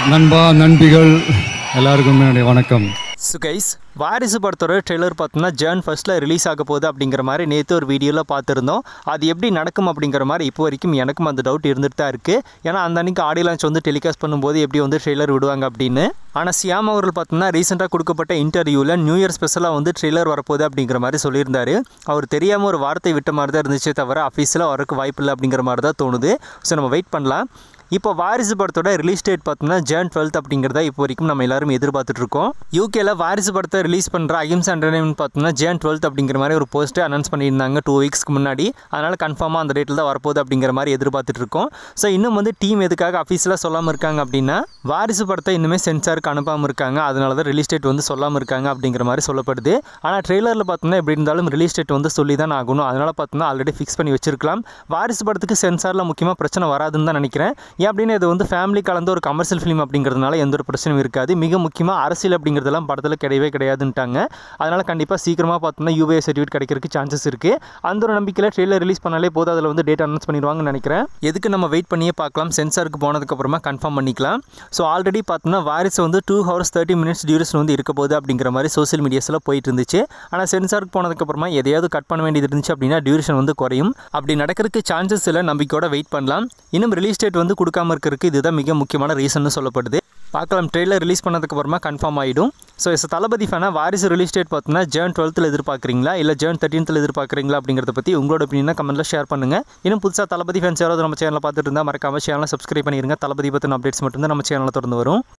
நண்பா நண்பிகள் எல்லாருக்கும் என்னுடைய வணக்கம். ஸோ கைஸ், வாரிசு படத்தோட ட்ரெய்லர் பார்த்தோம்னா ஜான் 1 ரிலீஸ் ஆக போகுது அப்படிங்கிற மாதிரி நேற்று ஒரு வீடியோவில் பார்த்துருந்தோம். அது எப்படி நடக்கும் அப்படிங்கிற மாதிரி இப்போ வரைக்கும் எனக்கும் அந்த டவுட் இருந்துட்டு தான் இருக்குது. ஏன்னா அந்த அன்றைக்கி ஆடியோ லான்ச் வந்து டெலிகாஸ்ட் பண்ணும்போது எப்படி வந்து ட்ரெய்லர் விடுவாங்க அப்படின்னு. ஆனால் சியாம் அவர்கள் பார்த்தோம்னா ரீசெண்டாக கொடுக்கப்பட்ட இன்டர்வியூவில் நியூ இயர் ஸ்பெஷலாக வந்து ட்ரெய்லர் வரப்போகுது அப்படிங்கிற மாதிரி சொல்லியிருந்தார். அவர் தெரியாமல் ஒரு வார்த்தை விட்ட மாதிரி தான் இருந்துச்சே தவிர அஃபீஸில் வரக்கு வாய்ப்பு இல்லை அப்படிங்கிற மாதிரி தான் தோணுது. ஸோ நம்ம வெயிட் பண்ணலாம். இப்போ வாரிசு படத்தோட ரிலீஸ் டேட் பார்த்தோம்னா ஜான் 12 அப்படிங்கிறத இப்போ வரைக்கும் நம்ம எல்லாரும் எதிர்பார்த்துட்ருக்கோம். யூகேல வாரிசு படத்தை ரிலீஸ் பண்ணுற அகிம்சா என்டர்டைன்மெண்ட் பார்த்தோம்னா ஜான் 12 அப்படிங்கிற மாதிரி ஒரு போஸ்ட்டை அனௌன்ஸ் பண்ணியிருந்தாங்க 2 வீக்ஸ்க்கு முன்னாடி. அதனால் கன்ஃபார்மாக அந்த டேட்டில் தான் வரப்போகுது அப்படிங்கிற மாதிரி எதிர்பார்த்துட்ருக்கோம். ஸோ இன்னும் வந்து டீம் எதுக்காக அஃபீஸில் சொல்லாமல் இருக்காங்க அப்படின்னா வாரிசு படத்தை இன்னுமே சென்சாருக்கு அனுப்பாமல் இருக்காங்க. அதனால தான் ரிலீஸ் டேட் வந்து சொல்லாமல் இருக்காங்க அப்படிங்கிற மாதிரி சொல்லப்படுது. ஆனால் ட்ரெய்லரில் பார்த்தோம்னா எப்படி இருந்தாலும் ரிலீஸ் டேட் வந்து சொல்லி தான் ஆகணும். அதனால் பார்த்தோம்னா ஆல்ரெடி ஃபிக்ஸ் பண்ணி வச்சிருக்கலாம். வாரிசு படத்துக்கு சென்சாரில் முக்கியமாக பிரச்சனை வராதுன்னு தான் நினைக்கிறேன். ஏன் அப்படின்னு இது வந்து ஃபேமிலி கலந்து ஒரு கமர்ஷியல் ஃபிலிம் அப்படிங்கிறதுனால எந்த ஒரு பிரச்சனையும் இருக்காது. மிக முக்கியமாக அரசியல் அப்படிங்கிறதெல்லாம் படத்தில் கிடையவே கிடையாதுன்ட்டாங்க. அதனால் கண்டிப்பாக சீக்கிரமாக பார்த்தோம்னா UBA சர்டிஃபிகேட் கிடைக்கிறதுக்கு சான்சஸ் இருக்குது. அந்த ஒரு நம்பிக்கையில் ட்ரெய்லர் ரிலீஸ் பண்ணாலே போதும், அதில் வந்து டேட் அனௌன்ஸ் பண்ணிடுவாங்கன்னு நினைக்கிறேன். எதுக்கு நம்ம வெயிட் பண்ணியே பார்க்கலாம், சென்சாருக்கு போனதுக்கப்புறமா கன்ஃபார்ம் பண்ணிக்கலாம். ஸோ ஆல்ரெடி பார்த்தோம்னா வாரிசு வந்து 2 hours 30 minutes டியூரேஷன் வந்து இருக்க போகுது அப்படிங்கிற மாதிரி சோசியல் மீடியாஸில் போயிட்டு இருந்துச்சு. ஆனால் சென்சாருக்கு போனதுக்கப்புறமா எதையாவது கட் பண்ண வேண்டியது இருந்துச்சு அப்படின்னா டியூரேஷன் வந்து குறையும். அப்படி நடக்கிறதுக்கு சான்சஸ் இல்லை, நம்பிக்கையோட வெயிட் பண்ணலாம். இன்னும் ரிலீஸ் டேட் வந்து கொடுக்காம இருக்கிறதுக்கு இதுதான் மிக முக்கியமான ரீசன் சொல்லப்படுது. பார்க்கலாம், ட்ரெய்லர் ரிலீஸ் பண்ணதுக்கப்புறமா கன்ஃபார்ம் ஆகிடும். ஸோ தளபதி ஃபேனாக வாரிசு ரிலீஸ் டேட் பார்த்தோன்னா ஜான் 12 எதிர்பார்க்குறீங்களா இல்லை ஜான் 13 எதிர்பார்க்குறீங்களா அப்படிங்கிறத பற்றி உங்களோட ஒப்பீனியனை கமெண்ட்டில் ஷேர் பண்ணுங்கள். இன்னும் புதுசாக தளபதி ஃபேன்ஸ் யாராவது நம்ம சேனலில் பார்த்துட்டு இருந்தால் மறக்காம சேனலை சப்ஸ்கிரைப் பண்ணிடுங்க. தளபதி பற்றின அப்டேட்ஸ் மட்டும்தான் நம்ம சேனலில் தொடர்ந்து வரும்.